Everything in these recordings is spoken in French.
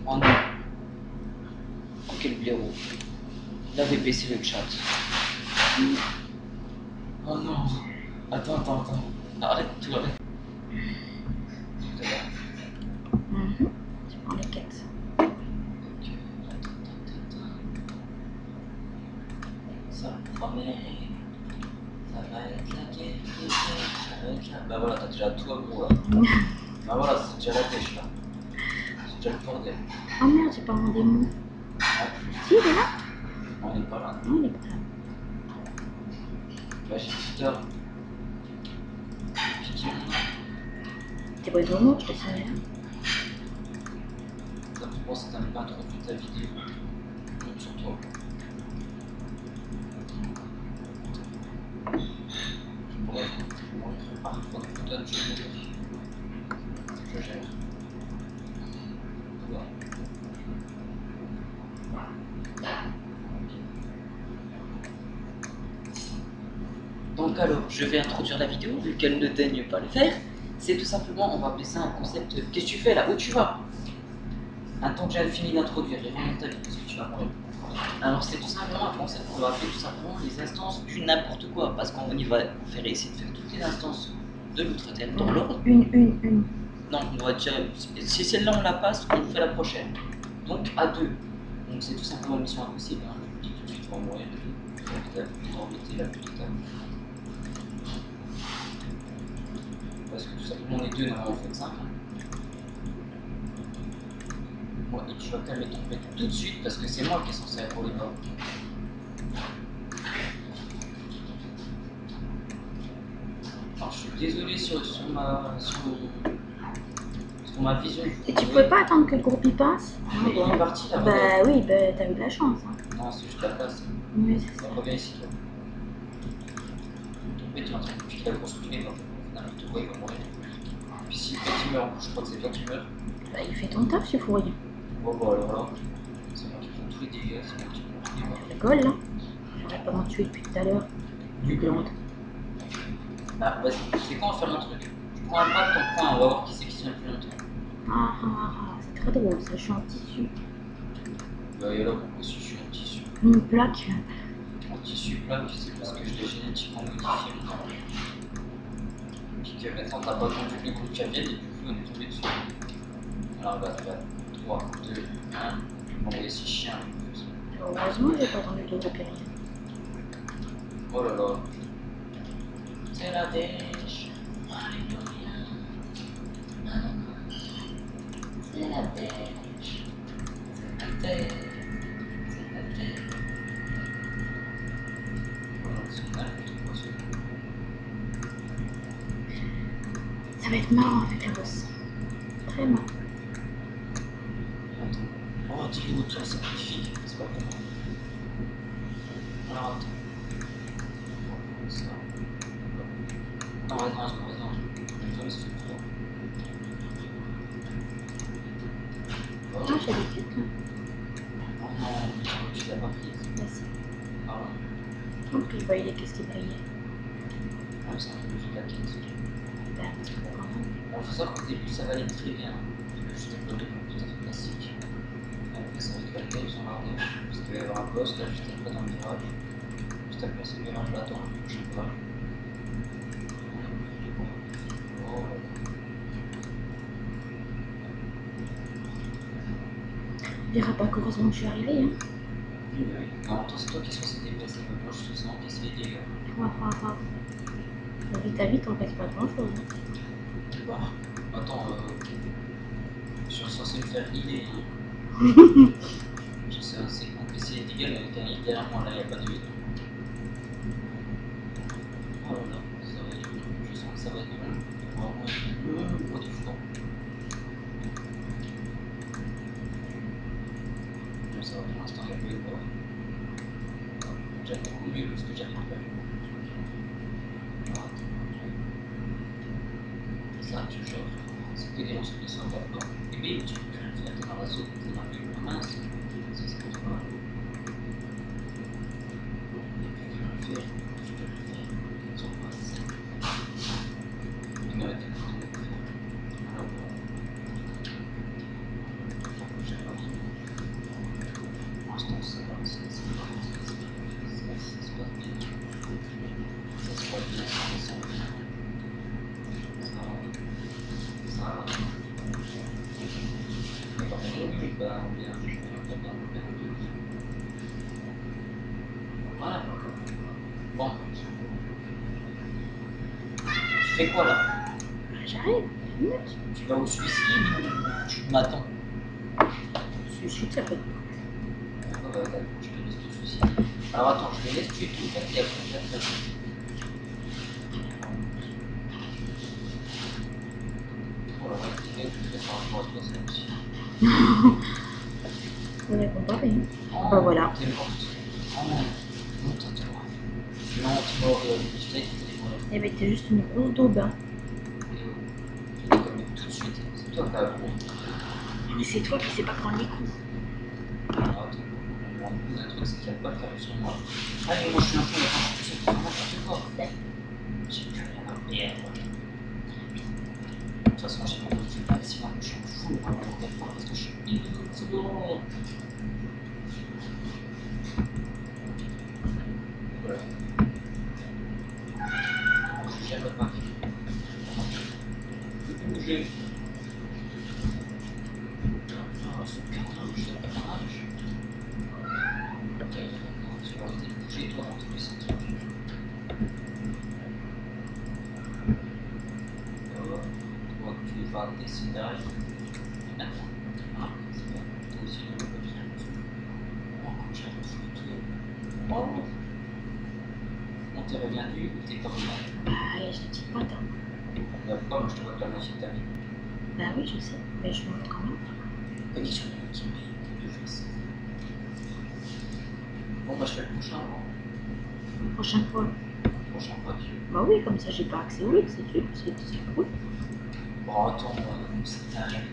Oh non. Oh quel blaireau. Il avait baissé le chat. Oh non. Attends. Arrête-toi. Tu prends les quêtes. Ça promet. Ça va être la guerre. Bah voilà, t'as déjà tout à gros là. Bah voilà, c'est déjà la pêche là. C'est déjà le bordel. Oh merde, j'ai pas rendu mon. Ah, Si, il est là. on n'est pas là. Non, il est pas là. Bah j'ai Peter. T'es pas de mots, je te signale. Ça me pense que t'as même pas introduit ta vidéo. Compte sur toi. Je pourrais être parfois putain de jeu. Je gère. Voilà. Donc alors, je vais introduire la vidéo, vu qu'elle ne daigne pas le faire. C'est tout simplement, on va appeler ça un concept. Qu'est-ce que tu fais là? Où tu vas? Un temps que j'ai fini d'introduire, et remonte ta vie, parce que tu vas mourir. Alors c'est tout simplement un concept qu'on va appeler tout simplement les instances du n'importe quoi, parce qu'on y va faire essayer de faire toutes les instances de l'outre-terre dans l'ordre. Une. Non, on va déjà, si celle-là on la passe, on fait la prochaine. Donc à deux. Donc c'est tout simplement une mission impossible. Hein. Je dis tout de suite, on va mourir. Embêter la petite table. Parce que tout simplement on est deux, normalement on fait 5. Moi, et tu vas calmer ton bête tout de suite parce que c'est moi qui est censé être pour les morts. Alors je suis désolé sur ma vision. Et tu pouvais pas attendre que le groupe y passe? Mais il est parti là. Bah oui, bah t'as eu de la chance. Hein. Non, c'est juste la place. Oui, c'est ça. Reviens ici toi. Ton bête est en train de piquer la grosse primée. Finalement, il te voit, il va mourir. Et puis si le bête il meurt, je crois que c'est toi qui meurs. Bah il fait ton taf, ce fourrier. Bon bah alors là, c'est moi qui prends tous les dégâts, c'est moi qui prends tous les morts. Tu rigoles là? J'arrête pas m'en tuer depuis tout à l'heure. Du glande. Ah vas-y, c'est quoi on va faire un truc? Je prends un pas de ton coin, on va voir qui c'est qui tient le plus longtemps. C'est très drôle ça, je suis en tissu. Bah et là, pourquoi si je suis en tissu? Une plaque. En tissu plaque, c'est parce que je l'ai génétiquement modifié. Puis que maintenant t'as pas attendu que les groupes qui reviennent et du coup on est tombé dessus. Alors bah 3, 2, 1, on va essayer chien. Heureusement, j'ai pas entendu de repérer. Oh là là. C'est la dèche. Alléluia. C'est la dèche. C'est la dèche. C'est la dèche. Voilà, c'est une alpha de poisson. Ça va être marrant avec la bosse. Très marrant. Attends. Oh, dis-le, toi, c'est magnifique. C'est pas pour moi. Alors, attends. Ça. Non, vas-y, je vais faire trop. Ah, j'ai des pieds. Oh non, mais tu l'as pas prise. Merci. Ah ouais. Donc, je voyais qu'est-ce qui brillait. Ah, c'est un peu de la quête. Ben, c'est pas grave. Alors, faut savoir qu'au début, ça va aller très bien. Parce que je développe des compétences classiques. Après, ça va être la quête sur l'ardeur. Parce qu'il va y avoir un boss là, juste après dans le virage. Juste après ce virage là, dans le prochain virage. Oh là là. Il dira pas qu'heureusement que je suis arrivée. Hein. Oui, oui. Non, toi, c'est toi qui es censé déplacer. Moi, je suis censé encaisser les dégâts. Vite, on passe pas grand chose. Bah, attends, je suis censé me faire healer. Je sais encaisser les dégâts, mais avec un heal derrière moi, là, il n'y a pas de heal. Oh là là, ça va être long. Je sens que ça va être long. On va vraiment être pour des fois. Bon, ça va pour l'instant, il n'y a pas eu de bord. Déjà beaucoup mieux que ce que j'avais prévu. Ça, tu genre, c'est que des lancers qui sont d'accord. Et bim, tu peux rien faire, t'es dans la zone, t'es dans le mince. Ça, c'est comme ça. Et puis, tu peux le faire, ils sont pas assez. Ils n'auraient pas pu le faire. Alors, faut que j'aille voir. Voilà. Bon. Tu fais quoi là? Bah, j'arrive, 1 minute. Tu vas au suicide ou tu m'attends? Suicide, ça peut. D'accord, je te laisse te suicider. Alors attends, je vais laisse tuer tout le monde et après je vais te faire. Oh la vache, je fais par rapport à toi, ça aussi. On est comparé. Hein. Oh, Bah voilà. t'es morte. Oh non, non, t'es mort. Non, t'es mort, je savais que t'étais mort. Eh ben, t'es juste une grosse daube. Hein. Je l'ai connu tout de suite. C'est toi qui as gros. Mais c'est toi qui sais pas prendre les coups. Alors attends, on me rend compte d'un truc, c'est qu'il n'y a pas de faire sur moi. Allez, moi je suis un peu, je suis tout n'importe quoi. J'ai plus rien à perdre. De toute façon, j'ai mon outil maximum, je suis fou, moi, pour quelque part, parce que je suis invincible. Voilà. Je gère le pack. Je peux bouger. Ah, ce putain, je sais pas dommage. Ok, tu vas arrêter de bouger, toi, dans tous les sens. Toi, tu vas décider. Maintenant. Ah, c'est bien. Toi aussi, tu vas bien. Oh, comme j'ai retrouvé. Oh. On t'est revenu ou t'es pas revenu? Bah, je te dis pas, t'as. Bah, pourquoi moi je te vois que la moitié de ta vie? Bah oui, je sais. Mais je me montre quand même. Oui, j'en ai qui brille de face. Bon, bah, je fais le prochain, hein. Prochaine fois. Prochain pas. Bah oui, comme ça j'ai pas accès au X, c'est cool. Bon, attends, c'est ta règle.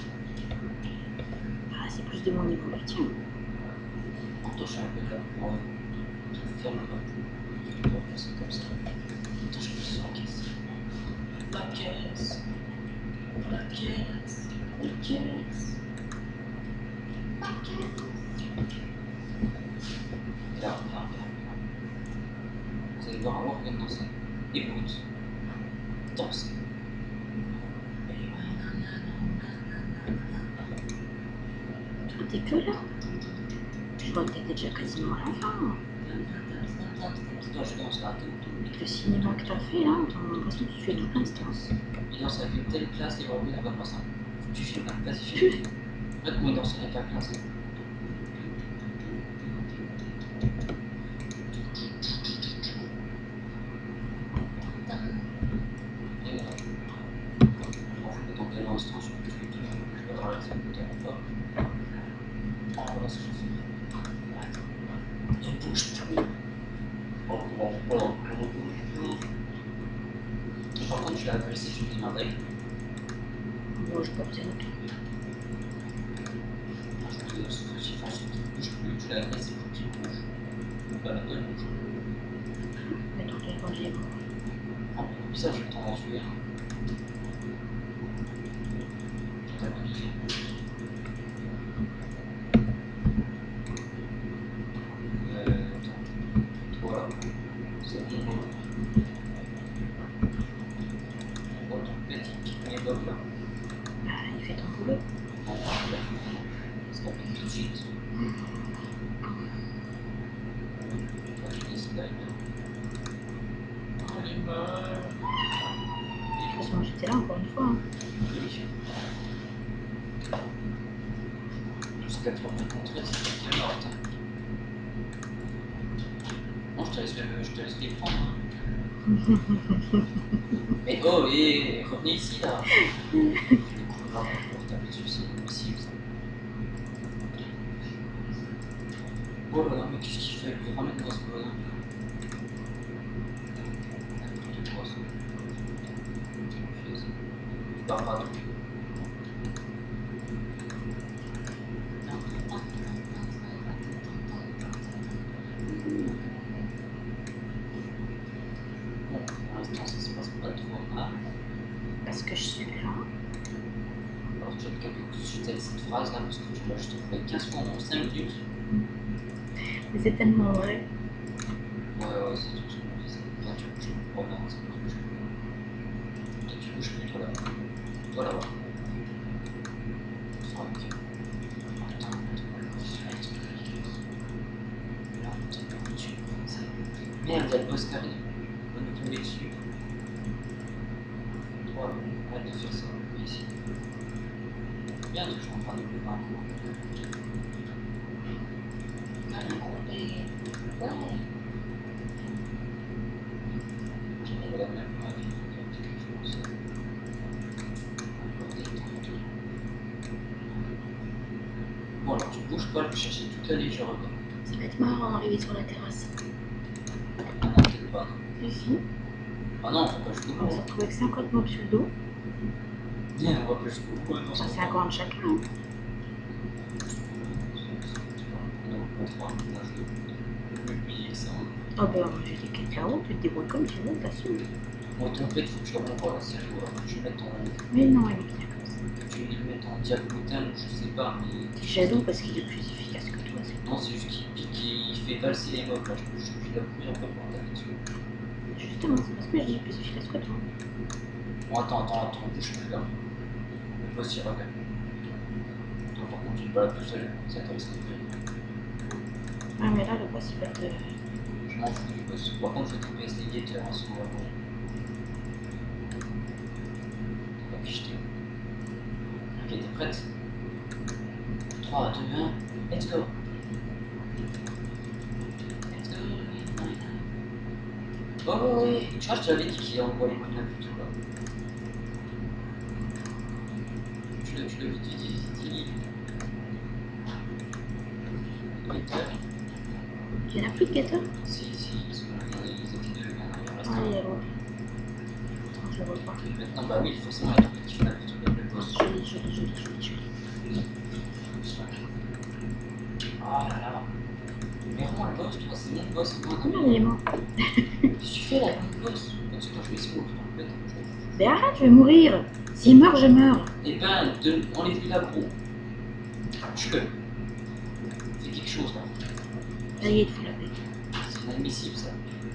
Ah, c'est plus de mon niveau que le tien. Attends, je suis un peu là pour te faire le map. Je vais faire ça comme ça. Attends, je me sens en caisse. La caisse. La caisse. La caisse. La caisse. Et là, regarde. Vous allez voir, on vient de danser. Écoute. Danser. Toi, t'es que là. Je vois que t'étais déjà quasiment à la fin. Toi, je danse là. Avec le cinéma que t'as fait là, t'as l'impression que tu fais toute l'instance. Il danse avec une telle classe, et vraiment, il va pas ça. Tu filmes, vas-y, filme. Regarde comment il danse avec la classe. Et là, on fait dans quelle instance je vais avoir l'accès au bouton ou pas. Ah, voilà ce que je fais. Attends. Il bouge plus. Oh, bon, bon, bon. Par contre, je l'ai agressé, je lui demandais. Moi, je porte une. Je pense que si François qui bouge plus, je l'ai agressé pour qu'il bouge. Bah, là, il bouge. Mais donc, quand j'ai mort. Ah, mais ça, je vais t'en tuer un. Je t'ai abusé. Attends. Voilà. C'est bon, voilà. On voit ton petit qui met là. Bah, il fait ton boulot. On va là. Ça va tout de suite. Toi, tu décides d'aller bien. Allez, meurt. De toute façon, j'étais là encore une fois. Hein. Oui. Jusqu'à te rencontrer, c'est quelqu'un morte. Non, je te laisse les prendre. Hein. Mais oh, et revenez ici là. Les couloirs pour taper dessus, c'est impossible ça. Oh là là, mais qu'est-ce qu'il fait? Ramène-moi ce bonhomme. N'importe quoi ça. Je pars pas. Bon, pour l'instant ça se passe pas trop mal. Parce que je suis là. Alors je vais te calmer tout de suite avec cette phrase là parce que tu l'as juste trouvé 15 fois en 5 minutes. Mais c'est tellement vrai. Ouais, c'est tout ce que je disais. Toi tu bouges plus. Oh non, c'est pas ce que je veux. Toi tu bouges plus, toi là. Toi là-bas. Fuck. Attends, attends. Là, on te tu Merde, il y a le boss qui arrive. On va nous tomber dessus. 3, arrête de faire ça. Ici. Bien que je suis en train de couper un coup. Allez, couper. Ouais. Je vais la même fois, il faut faire quelque chose. Encore détendre. Bon, alors tu bouges pas, je vais chercher toute la légère. Ça va être marrant d'arriver sur la terrasse. Ah non, peut-être pas. Ici, Ah non, faut pas jusqu'au on va bout. se retrouver avec 50 mobs sur le dos. Bien, on va pas jusqu'au bout. Non, Enfin, 50 chacun. Hein. Oh ben, j'ai des quêtes là-haut, tu te débrouilles comme tu veux, t'assumes. Moi, ton pet, faut que je le renvoie là, c'est joueur. Je vais mettre en. Mais non, il est bien comme ça. Tu vais le mettre en diagonale, je sais pas, mais. T'es jaloux parce qu'il est plus efficace que toi, c'est Non, c'est juste qu'il pique et il fait valser les mobs là. Je suis la première fois pour attaquer dessus. justement, c'est parce que je dis plus efficace que toi. Bon, attends, bouge plus là. Le boss ira bien. Toi, par contre, tu te balades tout seul, ça te risque de faire. Ah, mais là, le boss, il va te. Je m'en fous du boss. Par contre, je vais TPS les guetteurs en ce moment. On va picheter. Ok, t'es prête? 3, 2, 1, let's go! Let's go! Oh oui, je crois que je t'avais dit qu'il envoie les coups de et tout là. Tu le vite. Guetteur. Il y en a plus de guetteurs? Si, ils sont là, ils étaient deux, il y en reste Ah, un. il y a l'autre. Attends, je le vois pas. Maintenant, bah oui, forcément, il y a un petit fnaf et tout là, le boss. Joli. Ah là là. Mais vraiment, le boss, toi, c'est mon boss, c'est toi. Combien il est mort? Qu'est-ce que tu fais là, mon boss? Parce que toi, je vais essayer de m'ouvrir ton pet. Mais arrête, je vais mourir. S'il meurt, je meurs. Eh ben, enlève-lui la gros. Tue-le. Fais quelque chose là. Ça y est, il te fout la paix. C'est inadmissible ça.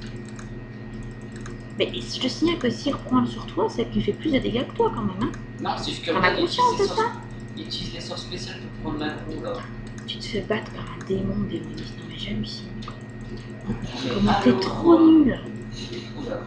Mais je te signale que s'il reprend sur toi, c'est qu'il fait plus de dégâts que toi quand même. Hein. Non, c'est juste que T'en as conscience de ça? il utilise les sorts spéciales pour prendre l'aggro là. Tu te fais battre par un démon démoniste. Non mais j'hallucine. Mais Comment t'es allô, trop quoi. nul. Oula.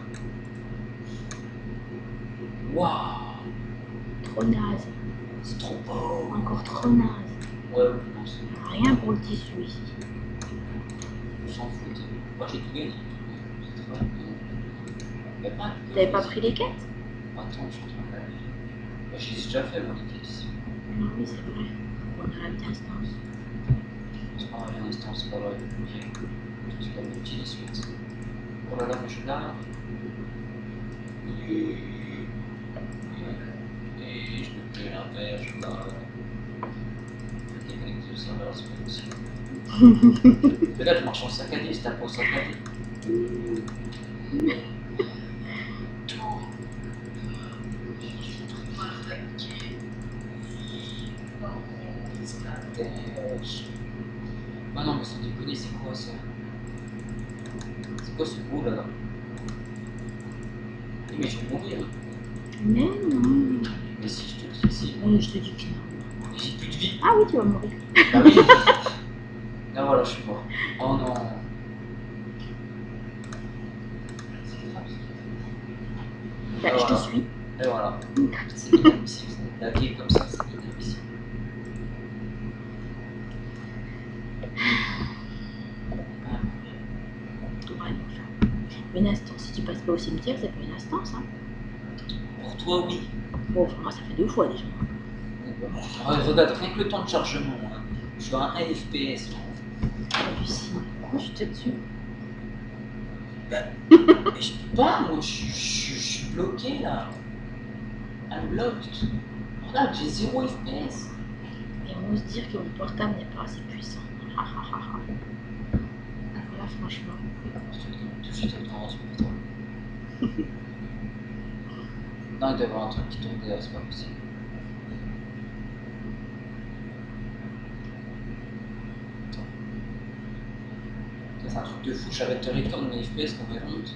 Waouh. Trop naze. C'est trop beau. Encore trop naze. Ouais, je pense. Rien pour le tissu ici. On s'en fout. Moi j'ai tout gagné. C'est vrai. T'avais pas pris les quêtes? Attends, je suis en train de la lire. Bah, je les ai déjà fait moi les quêtes ici. Non, oui, c'est vrai. On a la distance. C'est pas vrai, l'instant, c'est pas vrai. Ok. C'est comme le petit des suites. Oh là là, mais je l'ai. Et je peux plus l'inverse, je l'ai. Déconnecté au serveur, c'est pas possible. Mais là, je marche en saccadé, je tape en saccadé. Ah non, mais sans déconner, c'est quoi ça? C'est quoi ce bout là? Mais je vais mourir. Mais non. Mais si je te dis que si. Je te dis que non. Mais j'ai plus de vie. Ah oui, tu vas mourir. Bah oui. Là voilà, je suis mort. Oh non. Bah, je te suis. Et voilà. C'est inadmissible. La vie est comme ça, c'est inadmissible. Ouais, enfin. Une instance, si tu passes pas au cimetière, c'est pas une instance. Hein. Pour toi, oui. Bon, enfin, moi, ça fait 2 fois déjà. Ouais, regarde, rien que le temps de chargement. Hein. Je suis à 1 FPS. Hallucine. Pourquoi je te dessus? Mais je peux pas, moi, je suis bloqué là. Unblocked. Regarde, j'ai 0 FPS. Et on ose dire que mon portable n'est pas assez puissant. Là, franchement. Tout de suite, on se pour toi. Non, il doit y avoir un truc qui tombe derrière, c'est pas possible. C'est un truc de fou, j'arrête de record mes FPS quand même honte.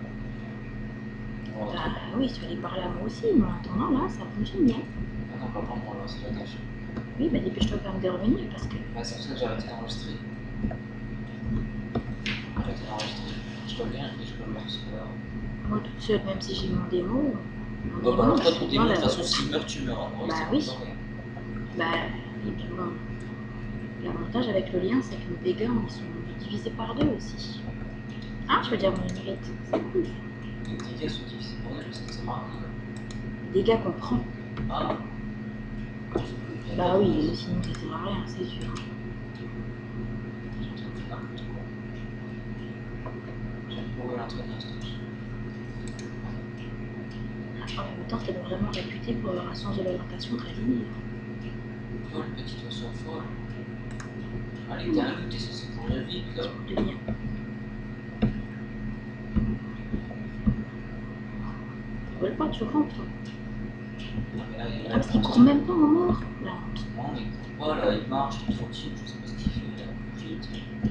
Bah oui, tu vas aller parler à moi aussi, mais en attendant là, ça fonctionne bien. Ah non, pas pour moi là, c'est la tâche. Oui, bah dépêche-toi quand même de revenir parce que. Bah, c'est pour ça que j'ai arrêté d'enregistrer. Arrêté d'enregistrer. Je je reviens et je peux me recevoir. Moi toute seule, même si j'ai mon démo. Bah, bah, alors, toi, ton je démon, de vois toute la- façon, s'il meurt, tu meurs. Alors, Bah ça oui. va pas, ouais. Bah, et puis bon, l'avantage avec le lien, c'est que nos dégâts, ils sont divisés par 2 aussi. Ah, je veux dire, mon mérite, c'est cool. Les dégâts sont divisés par deux, parce que ça marche. Les dégâts qu'on prend. Ah. Bah oui, sinon ça sert à rien, c'est sûr. J'aime beaucoup l'entraîner à ce truc. En même temps, t'es vraiment réputé pour avoir un sens de l'orientation très linéaire. Oh, le petit oiseau folle. Allez, t'es un loup, t'es censé courir vite, là. De lien. Tu voles pas, tu rentres. Non, mais là, Ah, parce qu'il court même pas en mort. La honte. Non, mais il court pas, là, il marche, il est tranquille, je sais pas ce qu'il fait, là. Vite.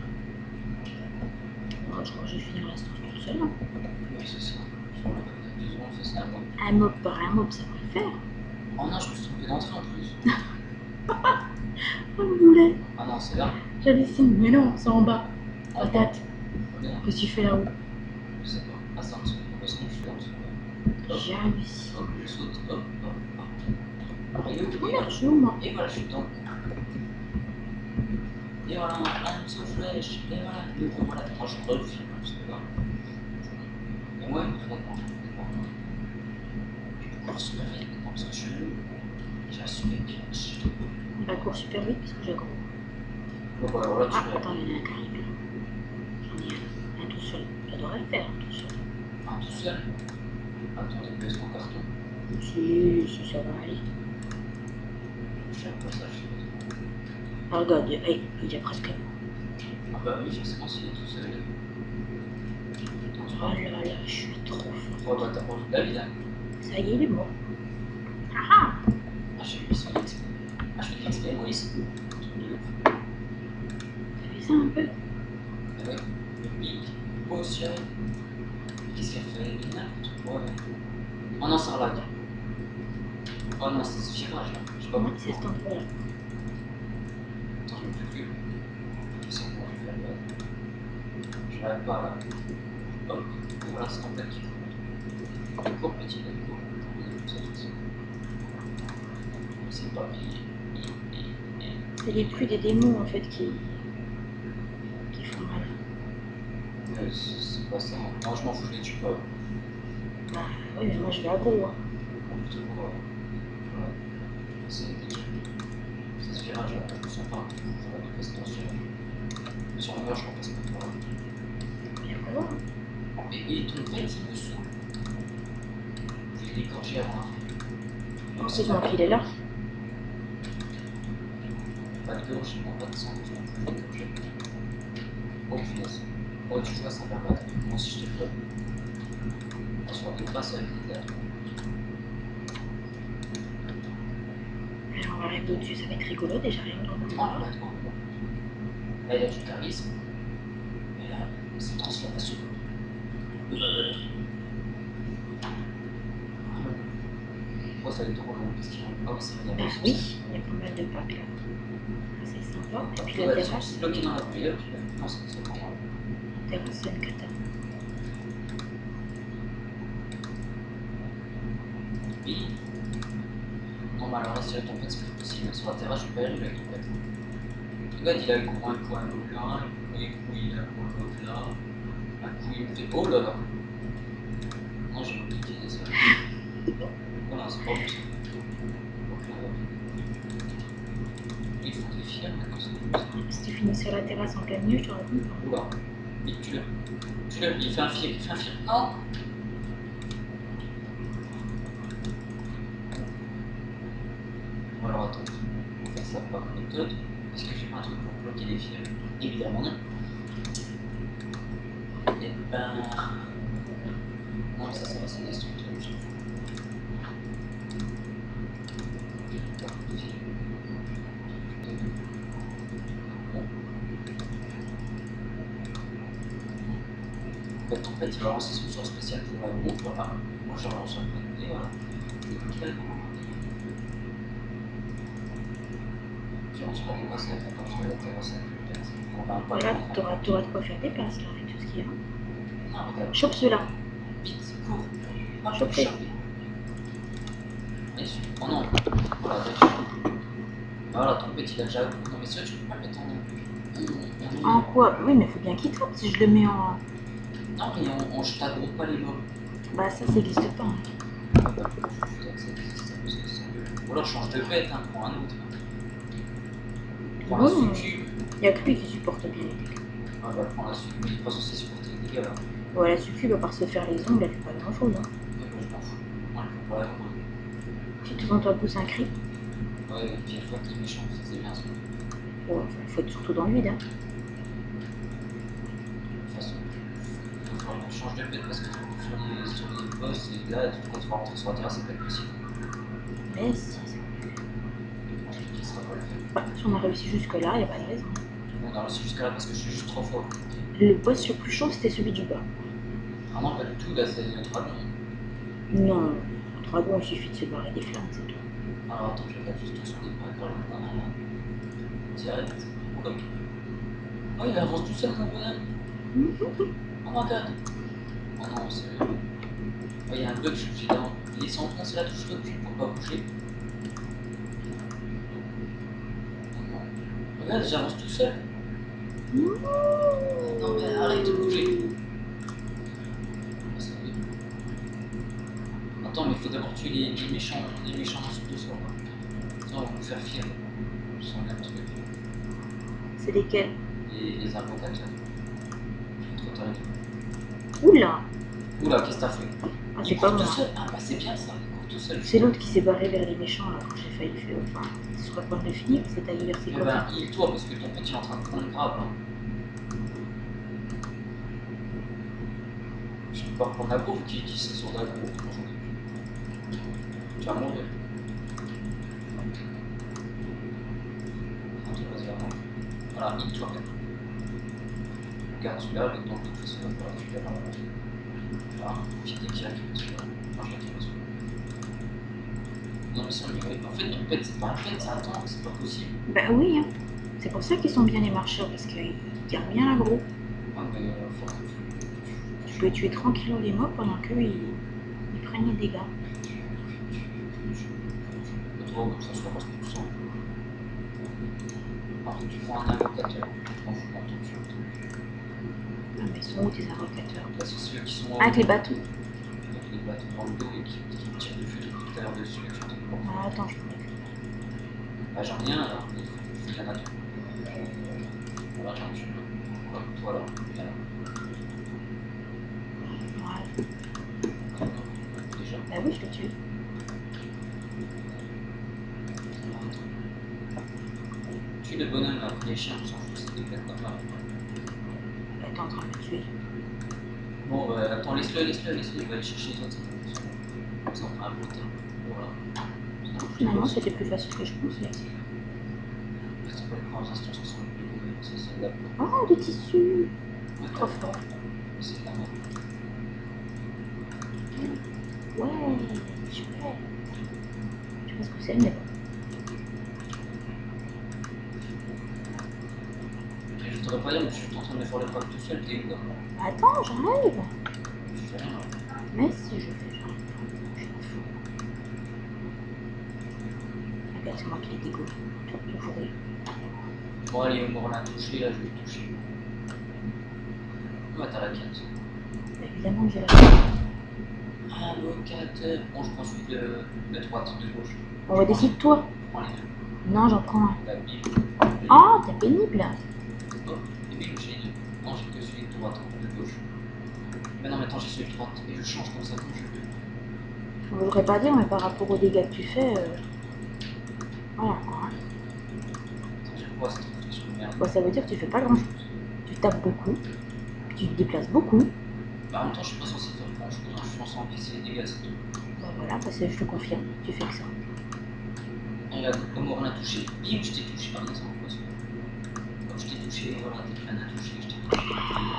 Moi, je crois que je vais finir l'instance toute seule. Hein. Oui, c'est ça. Sur le 2 secondes, ça, c'est un bon. Un mob par un mob, ça va le faire. Oh non, je me suis trompé d'entrée en plus. Oh le boulet. Ah non, c'est là. J'avais ça, mais non, c'est en bas. En La tête. Regarde, Qu'est-ce que tu fais là-haut? je sais pas. Ah, c'est en dessous. Parce que je suis en dessous. Hop, J'ai réussi. hop, je saute, hop, hop, hop. Ah, et hop, Oh et merde, voilà. je suis où moi? Et voilà, je suis dedans. Et voilà, un saut flèche. Et voilà, le voilà. Moi, je crois le film, parce que là. Et moi, il faut prendre. Je peux courir super vite maintenant, parce que je suis nul. J'ai un super catch. Il va courir super vite parce que j'ai gros. Bon, bah, alors là, tu Ah, vas. attends, il y en a un qui arrive là. J'en ai un tout seul. Ça devrait le faire, un tout seul. Ah, tout seul. Attends, il baisse mon carton. Si, ça va aller. J'aime pas ça, je sais pas. Ah, regarde, hey, il y a presque. Ah, bah oui, forcément, s'il est tout seul. Oh là là, je suis trop fort. Oh, bah, t'as pas toute la vie, hein. Ça y est, il est mort. Ah ah! Ah, j'ai mis son XP. Ah, je fais de l'XP, moi, ici. T'as fait ça un peu? Ah ouais, le pic, potion. Qu'est-ce qu'elle fait? N'importe quoi. Oh non, ça lag. Oh non, c'est ce virage là. Je sais pas Ouais, pourquoi. c'est cet endroit-là. Attends, je me fais plus. Je sais comment je vais faire là. Je n'arrive pas là. Hop, voilà, c'est en plein qui court. Cours petit, cours. C'est pas C'est les pluies des démons en fait qui font mal. c'est pas ça. Non, je m'en fous, je les tue pas. Bah oui, mais moi je vais aggro. Hein. Plutôt pour. Voilà. C'est des. C'est ce virage là, je me sens pas. Ça va dépasser dans ce virage. Sur le mur, je repasse pas par là. Bien voir. Et ton pet, il me saoule. Je l'ai égorgé avant. Heureusement qu'il est là. Pas de gorge, pas de sang, je m'en fous, je l'ai égorgé. Oh punaise. Oh, tu vois, ça va pas. Moi aussi, je te le donne. Attention, il passe avec les terres. Alors on va arriver au-dessus, ça va être rigolo déjà rien que dans le Oh, là, trop. Là, il y a du charisme. Et là, c'est une transformation. Oh, ça va être trop long parce qu'il y a un box, il y a Bah des oui, il y a pas mal de packs là. C'est sympa. Et puis la ouais, terrasse, c'est bloqué dans la pluie, hop, non, c'est pas grave. la terrasse c'est une cata. Oui. Non, mais alors là, si ton pet, c'est plus possible. Sur la terrasse, je peux pas y arriver avec ton pet. Regarde, il a le coin, un coup, un autre là, et coup, il a un coup, l'autre là. Un coup, il me fait. Oh là là! Non, j'ai oublié de ça. Voilà, c'est pas bon ça. Ok, on va. Il faut des fiers maintenant, c'est comme ça. Si tu finis sur la terrasse en plein milieu, je te raconte pas. Oula, vite, tu l'as. Tu l'as, il fait un fier, il fait un fier. Non! Bon, alors attends, on va faire ça par méthode. Est-ce que j'ai pas un truc pour bloquer les fiers? Évidemment non. Et ben. Non, ça va, c'est destructeur, je m'en fous. En fait, il va lancer son sort spécial pour la bombe, voilà. Moi, je relance un peu, et voilà. Je lance pas des passes, attends, je vais la terrasse avec le pet. On va pas Voilà, le t'auras de quoi faire des passes là avec tout ce qu'il y a. Ah, regarde. Chope ceux-là. Vite, cours. Ah, je Chope. peux choper. Oh non. Voilà, d'accord. Voilà, ton pet il a déjà. Non, mais ça, tu peux pas le mettre En quoi? Oui, mais faut bien qu'il tape si je le mets en. Non, mais je t'agroupe pas les mobs. Bah, ça n'existe pas. Hein. Ah, bah, putain, ça existe, parce que ça peut- Ou alors change de pet, hein, prends un autre. Prends la Bon, succube. il n'y a que lui qui supporte bien les dégâts. Ah, bah, prends la succube. Il est pas censé supporter les dégâts là. Ouais, la succube, à part se faire les ongles, elle fait pas grand chose. Hein. Mais bon, je m'en fous. Moi, je peux pas la gros. Si tu entends pousser un cri, Ouais, et puis une fois qu'il est méchant, ça, c'est bien ça. bon, faut être surtout dans le vide. Hein. De toute façon, il va falloir qu'on change de pet parce que sur les boss, et là, quand tu vas rentrer sur la terre, ça peut être possible. Mais si, Moi, je te dis, ça va pas le faire. bah, si on a réussi jusque-là, il n'y a pas de raison. On a réussi jusqu'à là parce que je suis juste trop fort. Le boss le plus chaud, c'était celui du bas. Ah non, pas du tout, là, c'est le dragon. Non, un dragon, il suffit de se barrer des flammes, c'est tout. Alors attends, je regarde juste sur les pattes par là. Direct. Oula. Oh, il avance tout seul, mon bonhomme. Oh my god. Oh non, c'est. Oh, il y a un bug, je suis obligé d'en. Il est sans enfoncer la touche recul pour pas bouger. Oh non. Regarde, j'avance tout seul. Non, mais arrête de bouger. Ah, ça y est. Attends, mais il faut d'abord tuer les méchants sous le sol. Ça, on va nous faire fier. Je sens bien le truc. C'est lesquels? Les invocateurs. Trop tard. Oula! Oula, qu'est-ce que t'as fait? Ah, Il c'est pas court tout moi. seul. Ah bah c'est bien ça, il court tout seul. C'est l'autre qui s'est barré vers les méchants là quand j'ai failli le faire. Enfin, je crois qu'on le finir, c'est taillé vers ses Eh copains. ben, heal-toi parce que ton petit est en train de prendre grave. Hein. Je peux pas reprendre la bouffe qui c'est sur la bouffe. Tu vas mourir. Attends, vas-y, avant. Voilà, heal-toi. Regarde celui-là avec ton coup de façon de faire, tu verras. Voilà, puis dès qu'il y a quelque chose, moi je l'attire dessus. Non mais sans rigoler, en fait ton pet c'est pas un pet, c'est un tank, c'est pas possible. Bah oui, hein. C'est pour ça qu'ils sont bien les marcheurs, parce qu'ils gardent bien l'aggro. Ah mais faut que Tu peux tuer tranquillement les mobs pendant qu'eux ils prennent les dégâts. toi, ça soit pas tout ça. Alors tu prends un invocateur, tu prends fou dans ton jeu. Ah, mais ils sont où tes invocateurs? Là c'est ceux qui sont Ah, avec les bâtons. avec les bâtons dans le dos et qui tirent du feu depuis tout à l'heure dessus et tu t'en prends. Ah, attends, je peux récupérer. Bah j'en ai un là, mais il y en a deux. Voilà, j'en ai un. Comme toi là, il y en a. Voilà. Déjà. Bah oui, je le tue. Tue le bonhomme là, les chiens, on s'en fout, c'est des bêtes normales. Bah, t'es en train de le tuer. Bon, attends, laisse-le, il va aller chercher les autres. Ça on prend un peu de temps. Voilà. Finalement, c'était plus facile que je pensais. C'est pas les grandes instances qui sont les plus mauvaises, c'est la peau. Oh, des tissus! Ouais, Trop fort. c'est la merde. Ouais, super. Je sais pas ce que c'est, mais bon. Et je t'aurais pas dit, mais je suis en train de me faire le pack tout seul, t'es où là? Attends, j'arrive. Je fais rien. Mais si je fais, j'arrive. Je m'en fous. Regarde, c'est moi qui l'ai dégoûté. Toujours eu. Bon, allez, au mort l'a touché, là, je vais le toucher. Ouais, t'as la carte. Évidemment que j'ai la Invocateur. Bon, je prends celui de droite, de gauche. On va décide-toi. Je prends les deux. Non, j'en prends un. La Bible. Oh, t'es pénible. Oh, et puis j'ai les deux. Non, j'ai que celui de droite, de gauche. Mais non, mais attends, j'ai celui de droite. Et je change comme ça quand je veux. Je ne voudrais pas dire, mais par rapport aux dégâts que tu fais, voilà quoi. Hein. Ça veut dire quoi cette réflexion de merde? Bon, ça veut dire que tu fais pas grand chose. Tu tapes beaucoup, tu te déplaces beaucoup. Bah, en même temps, je suis pas censé faire grand chose. Je suis censé encaisser les dégâts, c'est tout. Bah voilà, parce que je te confirme, tu fais que ça. Et regarde, le mort l'a touché. Bim, je t'ai touché par exemple. Comme je t'ai touché, voilà, t'es plein à toucher, je t'ai touché.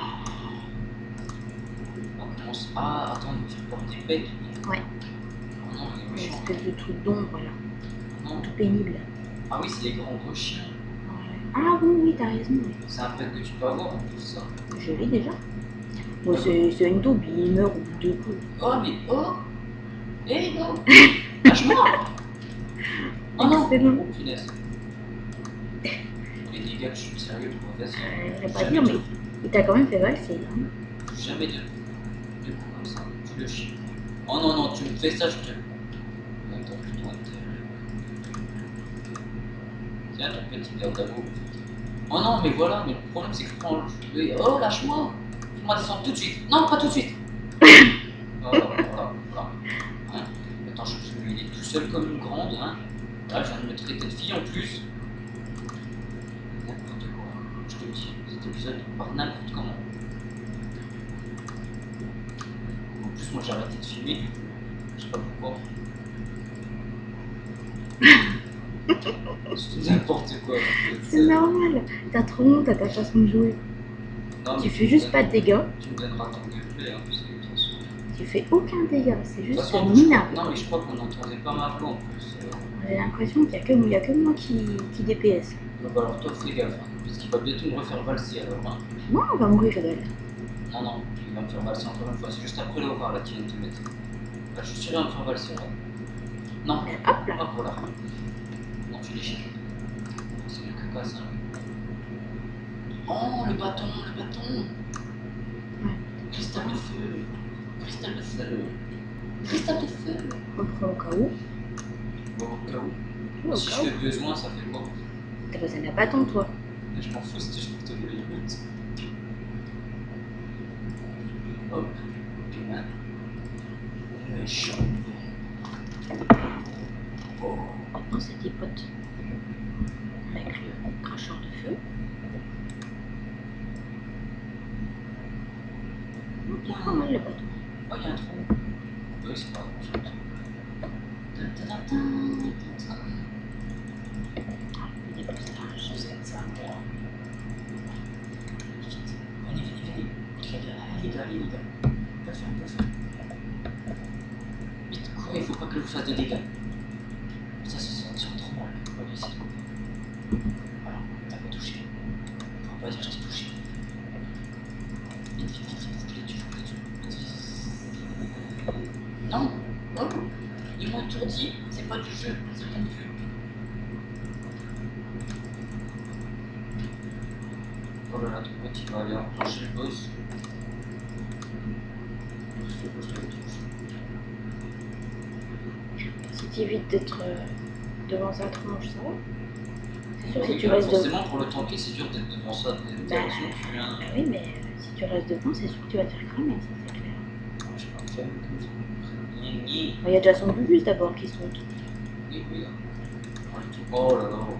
On commence. Ah, attends, il me fait porter bec. Ouais. Oh non, il est Une méchant. espèce de truc d'ombre là, Non. tout pénible. Ah oui, c'est les grands gros chiens. Ouais. Ah oui, oui, t'as raison. Oui. C'est un pet que tu peux avoir en plus, ça. Je l'ai déjà. Bon, c'est une double, il meurt au bout de 2 coups. Oh, mais oh! Eh non! Lâche-moi! Oh non! Excellent. Oh punaise! Les dégâts, je suis sérieux, toi, vas-y. Je vais pas dire, mais il t'a quand même fait valser. Hein. Jamais de coups comme ça, tu le chies. Oh non, non, tu me fais ça, je te. Attends, putain, tiens, ton petit verre d'abo. Oh non, mais voilà, mais le problème c'est que je prends le. Oh, lâche-moi! Fais-moi descendre tout de suite! Non, pas tout de suite! Voilà, voilà, voilà. Hein, attends, il est tout seul comme une grande, hein. Là, je viens de me traiter de fille en plus. N'importe quoi, je te le dis, cet épisode part n'importe comment. En plus, moi j'ai arrêté de filmer, du coup, je sais pas pourquoi. C'est n'importe quoi. C'est normal, t'as trop honte à ta façon de jouer. Non, Tu mais fais juste pas de dégâts. Tu me donneras ton gameplay, hein, parce que de toute façon. Tu fais aucun dégât, c'est De toute juste façon, minable. non, mais je crois qu'on n'entendait pas ma voix en plus. J'ai l'impression qu'il y a que moi qui DPS. Donc alors toi fais gaffe, hein, parce qu'il va bientôt me refaire valser alors. Hein. Moi, on va mourir, Fadel. Non, non, il va me faire valser encore une fois, c'est juste après l'ovar là qui vient de te mettre. Là, je suis sûr qu'il va me faire valser là. Non, Hop là. hop voilà. Non, tu l'échappes. C'est le caca ça. Oh, le bâton, le bâton. Ouais. Cristal de feu. Cristal de feu. Cristal de feu. On prend au cas où. Bon, au cas où. Au Si je cas où. fais besoin, ça fait quoi? T'as besoin d'un bâton, toi. Mais je m'en fous, c'était juste pour te donner les buts. Hop. Bien. Méchant. Oh. Maintenant, c'est des potes. Avec le cracheur de feu. Il est pas mal le bâton. Oh, il y a un trou. Oui, c'est pas grand chose. Il est plus sage. Vous êtes ça, moi. Venez, venez, venez. Allez, gars, allez, les gars. Pas faire, pas faire. Vite, courez, faut pas que je vous fasse de dégâts. Ça se sent trop mal. On va essayer de couper. Voilà, t'as pas touché. On va pas dire que je t'ai touché. Vite, vite, vite, faut que je les tue, faut que je les tue. Vite, vite. Non, oh, ils m'ont étourdi. C'est pas du jeu, c'est pas du jeu. Oh là là, ton pote il va aller enclencher le boss. Le boss de la touche. Si tu évites d'être devant sa tronche, ça va. C'est sûr, Oui, si tu restes devant. forcément, pour le tanker, c'est dur d'être devant ça. Sinon, tu viens. Bah oui, mais si tu restes devant, c'est sûr que tu vas te faire cramer, ça c'est clair. Je sais pas faire comme ça. Il y a déjà son bubus d'abord qui sont. Oui, oui. Oh là là.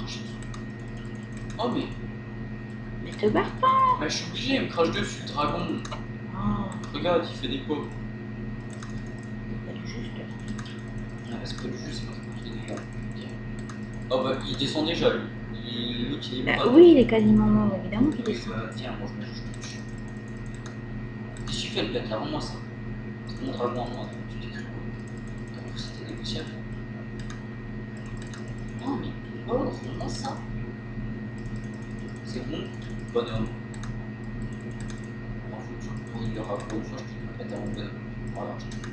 Oh mais. Mais te barre pas. Mais je suis obligé, il me crache dessus, le dragon. Oh, Regarde, il fait des pots. c'est pas du juste. Ah, c'est pas du jeu, c'est pas ça qui fait des dégâts. Oh bah, il descend déjà lui. L'autre il est Bah pas. oui, il est quasiment mort, évidemment qu'il Oui, descend. bah, tiens, moi je me juge dessus. Qu'est-ce que tu fais le gars, rends-moi ça. C'est mon dragon en moi, donc tu t'écris quoi. T'as cru que c'était négociable. Non mais, oh, rends-moi ça. C'est bon, bonhomme. En fait, je pourris le rabot, une fois je te pète à mon bonhomme. Voilà, je te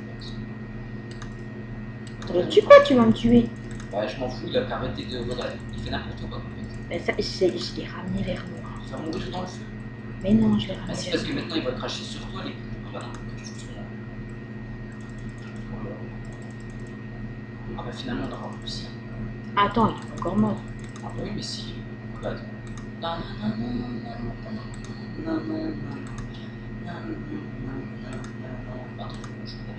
Mais tu quoi, tu vas me tuer. Ouais, je m'en fous, il a qu'à arrêter de. Voilà, il fait n'importe quoi en fait. Mais ça, je l'ai ramené vers moi. Il va mourir dans le feu. Mais non, je l'ai Ah, ramené c'est vers parce que moi. maintenant il va cracher sur toi les. Ah bah non, que tu fous moi. Oh là là. Ah bah finalement on aura réussi. Attends, il est encore mort. Ah bah oui, mais si. Regarde. Non, non, non, non, non, non, non, non, non, non. Attends, je comprends.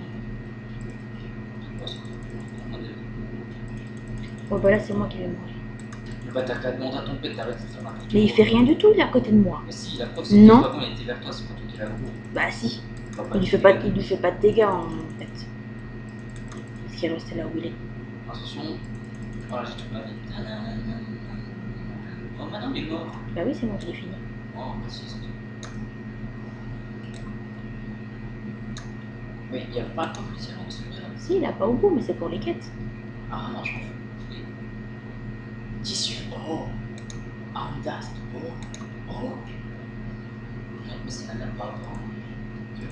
Bon, bah là, c'est moi qui vais mourir. Bah t'as qu'à demander à ton père d'arrêter de faire n'importe quoi. Mais il fait rien du tout, il est à côté de moi. Mais si, la preuve c'est que Non. le dragon il était vers toi, c'est pas toi qui l'as gros. Bah si. Il va Il lui te fait pas, dégâts. il lui fait pas de dégâts en fait. Parce qu'il est resté là où il est. Attention. Voilà, j'ai toute ma vie. Oh, maintenant il est mort. Bah oui, c'est moi qui l'ai fini. Oh, raciste. Mais il n'y a pas un officiel en celui-là. Si, il a pas au bout, mais c'est pour les quêtes. Ah non, je m'en fous. Oui. Tissu. Oh. Arme d'ast. Oh. Oh. Non, mais c'est la même pas.